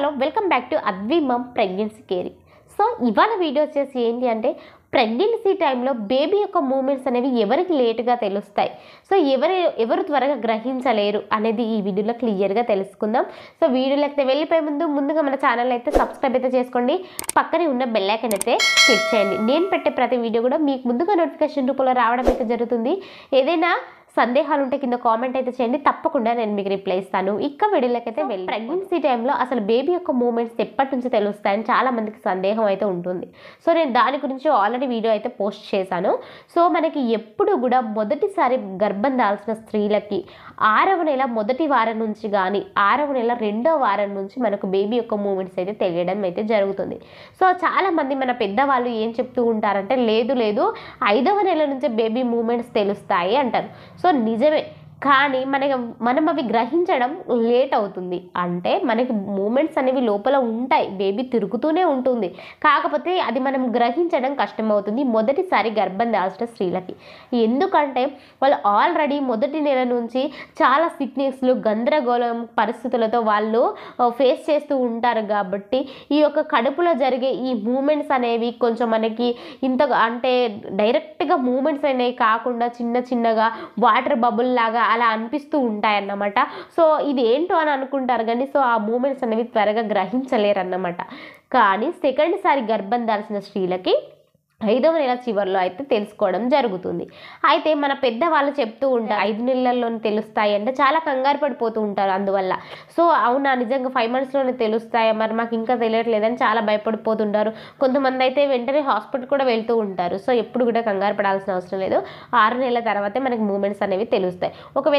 Hello welcome back to Advi mom pregnancy care. So ఇవాళ video వచ్చేసి ఏంటి అంటే ప్రెగ్నెన్సీ టైంలో బేబీ యొక్క మూమెంట్స్ అనేవి ఎవరికి లేటుగా తెలుస్తాయి, సో ఎవరు త్వరగా గ్రహించలేరు అనేది ఈ వీడియోలో క్లియర్గా తెలుసుకుందాం. సో వీడియోలోకి వెళ్ళిపోయే ముందుగా మన ఛానల్ అయితే సబ్స్క్రైబ్ అయితే చేసుకోండి, పక్కనే ఉన్న బెల్ ఐకాన్ అయితే క్లిక్ చేయండి. నేను పెట్టే ప్రతి వీడియో కూడా మీకు ముందుగా నోటిఫికేషన్ రూపంలో రావడం అయితే జరుగుతుంది. ఏదైనా సందేహాలు ఉంటే కింద కామెంట్ అయితే చేయండి, తప్పకుండా నేను మీకు రిప్లై ఇస్తాను. ఇక వీడియోలోకి అయితే వెళ్ళి ప్రెగ్నెన్సీ టైంలో అసలు బేబీ యొక్క మూమెంట్స్ ఎప్పటి నుంచి తెలుస్తాయని చాలా మందికి సందేహం అయితే ఉంటుంది. సో నేను దాని గురించి ఆల్రెడీ వీడియో అయితే పోస్ట్ చేశాను. సో మనకి ఎప్పుడు కూడా మొదటిసారి గర్భం దాల్చిన స్త్రీలకి 6వ నెల మొదటి వారం నుంచి కానీ 6వ నెల 2వ వారం నుంచి మనకు బేబీ యొక్క మూమెంట్స్ అయితే తెలియడం అయితే జరుగుతుంది. సో చాలామంది మన పెద్దవాళ్ళు ఏం చెప్తూ ఉంటారంటే లేదు 5వ నెల నుంచే బేబీ మూమెంట్స్ తెలుస్తాయి అంటారు. సో నిజమే, కానీ మనం అవి గ్రహించడం లేట్ అవుతుంది. అంటే మనకి మూమెంట్స్ అనేవి లోపల ఉంటాయి, బేబీ తిరుగుతూనే ఉంటుంది, కాకపోతే అది మనం గ్రహించడం కష్టమవుతుంది మొదటిసారి గర్భం దాల్చిన స్త్రీలకి. ఎందుకంటే వాళ్ళు ఆల్రెడీ మొదటి నెల నుంచి చాలా సిక్నెస్లు గందరగోళం పరిస్థితులతో వాళ్ళు ఫేస్ చేస్తూ ఉంటారు. కాబట్టి ఈ యొక్క కడుపులో జరిగే ఈ మూమెంట్స్ అనేవి కొంచెం మనకి ఇంతగా అంటే డైరెక్ట్గా మూమెంట్స్ అనేవి కాకుండా చిన్నగా వాటర్ బబుల్ లాగా అలా అనిపిస్తూ ఉంటాయన్నమాట. సో ఇది ఏంటో అని అనుకుంటారు కానీ సో ఆ మూమెంట్స్ అనేవి త్వరగా గ్రహించలేరు అన్నమాట. కానీ సెకండ్ సారి గర్భం దాల్చిన స్త్రీలకి 5వ నెల చివరిలో అయితే తెలుసుకోవడం జరుగుతుంది. అయితే మన పెద్దవాళ్ళు చెప్తూ ఉంటారు 5 నెలల్లోనే తెలుస్తాయి అంటే చాలా కంగారు పడిపోతూ ఉంటారు అందువల్ల. సో అవునా నిజంగా 5 మంత్స్లోనే తెలుస్తాయా, మరి మాకు ఇంకా తెలియట్లేదని చాలా భయపడిపోతుంటారు. కొంతమంది అయితే వెంటనే హాస్పిటల్ కూడా వెళ్తూ ఉంటారు. సో ఎప్పుడు కూడా కంగారు పడాల్సిన అవసరం లేదు, 6 నెలల తర్వాతే మనకి మూమెంట్స్ అనేవి తెలుస్తాయి. ఒకవేళ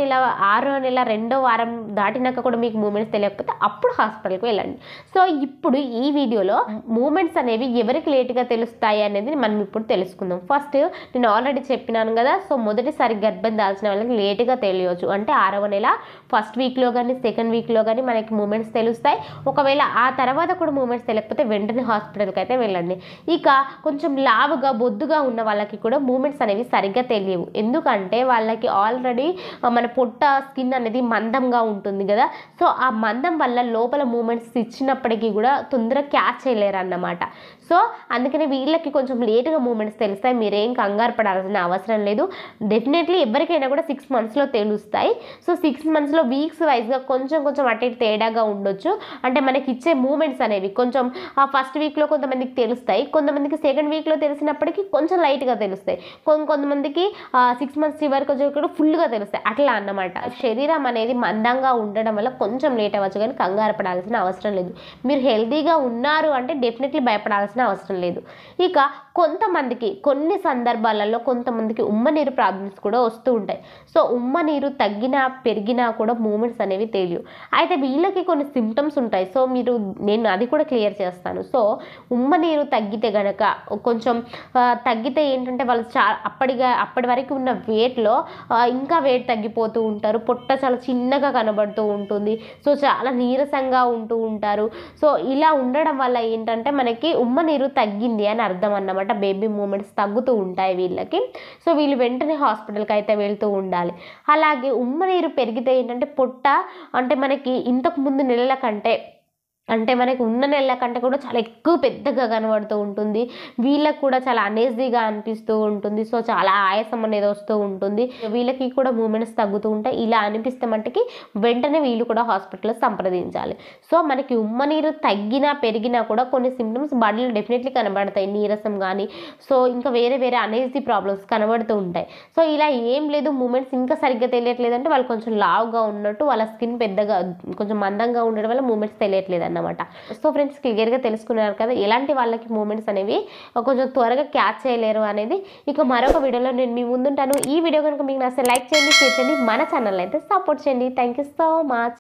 6వ నెల 2వ వారం దాటినాక కూడా మీకు మూమెంట్స్ తెలియకపోతే అప్పుడు హాస్పిటల్కి వెళ్ళండి. సో ఇప్పుడు ఈ వీడియోలో మూమెంట్స్ అనేవి ఎవరికి లేటుగా తెలుస్తాయి అనేది మనం ఇప్పుడు తెలుసుకుందాం. ఫస్ట్ నేను ఆల్రెడీ చెప్పినాను కదా, సో మొదటిసారి గర్భం దాల్చిన వాళ్ళకి లేటుగా తెలియవచ్చు. అంటే 6వ నెల ఫస్ట్ వీక్లో కానీ సెకండ్ వీక్లో కానీ మనకి మూమెంట్స్ తెలుస్తాయి. ఒకవేళ ఆ తర్వాత కూడా మూమెంట్స్ తెలియకపోతే వెంటనే హాస్పిటల్కి అయితే వెళ్ళండి. ఇక కొంచెం లావుగా బొద్దుగా ఉన్న వాళ్ళకి కూడా మూమెంట్స్ అనేవి సరిగ్గా తెలియవు. ఎందుకంటే వాళ్ళకి ఆల్రెడీ మన పొట్ట స్కిన్ అనేది మందంగా ఉంటుంది కదా, సో ఆ మందం వల్ల లోపల మూమెంట్స్ ఇచ్చినప్పటికీ కూడా తొందరగా క్యాచ్ చేయలేరు అన్నమాట. సో అందుకని వీళ్ళకి కొంచెం లేటుగా మూమెంట్స్ తెలుస్తాయి. మీరేం కంగారు పడాల్సిన అవసరం లేదు. డెఫినెట్లీ ఎవరికైనా కూడా 6 మంత్స్లో తెలుస్తాయి. సో 6 మంత్స్లో వీక్స్ వైజ్గా కొంచెం అటు ఇటు తేడాగా ఉండొచ్చు. అంటే మనకి ఇచ్చే మూమెంట్స్ అనేవి కొంచెం ఫస్ట్ వీక్లో కొంతమందికి తెలుస్తాయి, కొంతమందికి సెకండ్ వీక్లో తెలిసినప్పటికీ కొంచెం లైట్గా తెలుస్తాయి, కొంతమందికి 6 మంత్స్ చివరికి వచ్చి ఫుల్గా తెలుస్తాయి, అట్లా అన్నమాట. శరీరం అనేది మందంగా ఉండడం వల్ల కొంచెం లేట్ అవ్వచ్చు, కానీ కంగారు పడాల్సిన అవసరం లేదు. మీరు హెల్తీగా ఉన్నారు అంటే డెఫినెట్లీ భయపడాల్సిన అవసరం లేదు. ఇక కొంతమందికి కొన్ని సందర్భాలలో కొంతమందికి ఉమ్మనీరు ప్రాబ్లమ్స్ కూడా వస్తూ ఉంటాయి. సో ఉమ్మనీరు తగ్గినా పెరిగినా కూడా మూమెంట్స్ అనేవి తెలియవు. అయితే వీళ్ళకి కొన్ని సిమ్టమ్స్ ఉంటాయి. సో నేను అది కూడా క్లియర్ చేస్తాను. సో ఉమ్మనీరు తగ్గితే గనక కొంచెం తగ్గితే ఏంటంటే వాళ్ళు అప్పటి వరకు ఉన్న వెయిట్లో ఇంకా వెయిట్ తగ్గిపోతూ ఉంటారు, పొట్ట చాలా చిన్నగా కనబడుతూ ఉంటుంది, సో చాలా నీరసంగా ఉంటూ ఉంటారు. సో ఇలా ఉండడం వల్ల ఏంటంటే మనకి ఉమ్మనీరు తగ్గింది అని అర్థం అన్నమాట. బేబీ మూమెంట్స్ తగ్గుతూ ఉంటాయి వీళ్ళకి. సో వీళ్ళు వెంటనే హాస్పిటల్కి అయితే వెళ్తూ ఉండాలి. అలాగే ఉమ్మనీరు పెరిగితే ఏంటంటే పొట్ట అంటే మనకి ఇంతకు ముందు నెలల కంటే అంటే మనకి ఉన్న నెలల కంటే కూడా చాలా ఎక్కువ పెద్దగా కనబడుతూ ఉంటుంది. వీళ్ళకి కూడా చాలా అనేజీగా అనిపిస్తూ ఉంటుంది. సో చాలా ఆయాసం అనేది వస్తూ ఉంటుంది. వీళ్ళకి కూడా మూమెంట్స్ తగ్గుతూ ఉంటాయి. ఇలా అనిపిస్తే మట్టుకి వెంటనే వీళ్ళు కూడా హాస్పిటల్లో సంప్రదించాలి. సో మనకి ఉమ్మనీరు తగ్గినా పెరిగినా కూడా కొన్ని సిమ్టమ్స్ బాడీలో డెఫినెట్లీ కనబడతాయి, నీరసం కానీ సో ఇంకా వేరే అనేజీ ప్రాబ్లమ్స్ కనబడుతూ ఉంటాయి. సో ఇలా ఏం లేదు, మూమెంట్స్ ఇంకా సరిగ్గా తెలియట్లేదు అంటే వాళ్ళు కొంచెం లావుగా ఉన్నట్టు, వాళ్ళ స్కిన్ పెద్దగా కొంచెం మందంగా ఉండడం వల్ల మూమెంట్స్ తెలియట్లేదు అన్నమాట. సో ఫ్రెండ్స్ క్లియర్గా తెలుసుకున్నారు కదా ఎలాంటి వాళ్ళకి మూమెంట్స్ అనేవి కొంచెం త్వరగా క్యాచ్ చేయలేరు అనేది. ఇక మరొక వీడియోలో నేను మీ ముందుంటాను. ఈ వీడియో కనుక మీకు నచ్చితే లైక్ చేయండి, షేర్ చేయండి, మన ఛానల్ అయితే సపోర్ట్ చేయండి. Thank you so much.